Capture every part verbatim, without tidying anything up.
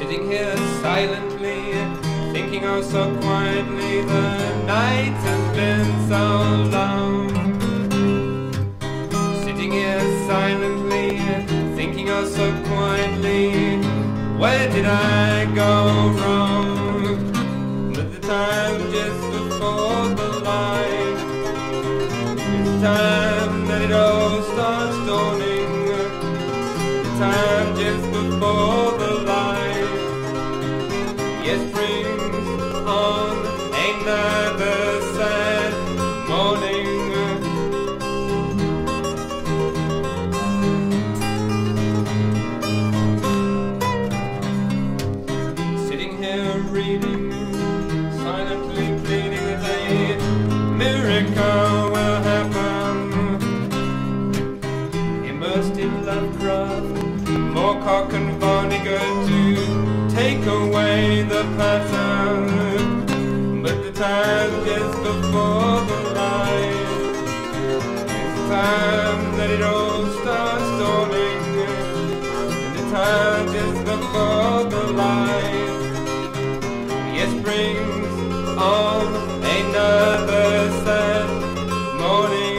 Sitting here silently, thinking oh so quietly, the night has been so long. Sitting here silently, thinking oh so quietly, where did I go wrong? But the time just before the light is the time that it all starts dawning. The time just before the light, yes, brings on another sad morning. Sitting here reading, silently pleading that a miracle will happen. Immersed in Lovecraft, Moorcock and Vonnegut to take away the pattern. But the time just before the light is the time that it all starts dawning. And the time just before the light, yes, brings on another sad morning.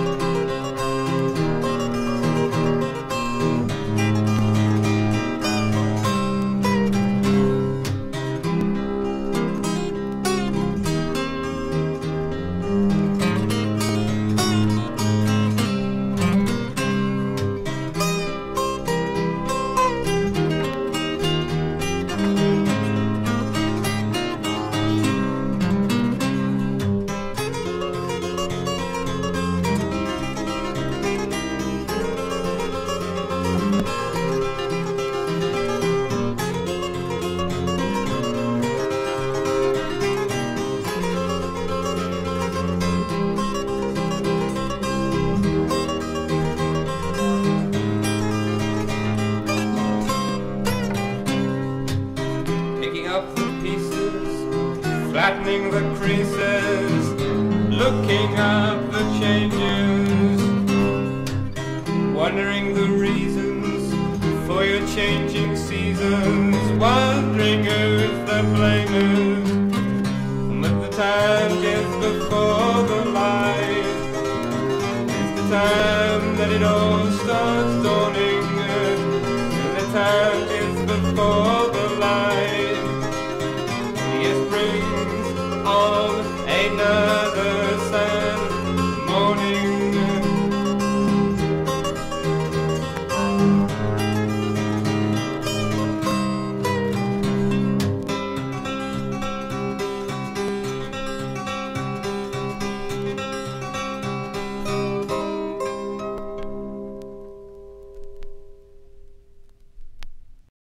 Up the pieces, flattening the creases, looking up the changes, wondering the reasons for your changing seasons, wondering who's the blamers. But the time just before the light is the time that it all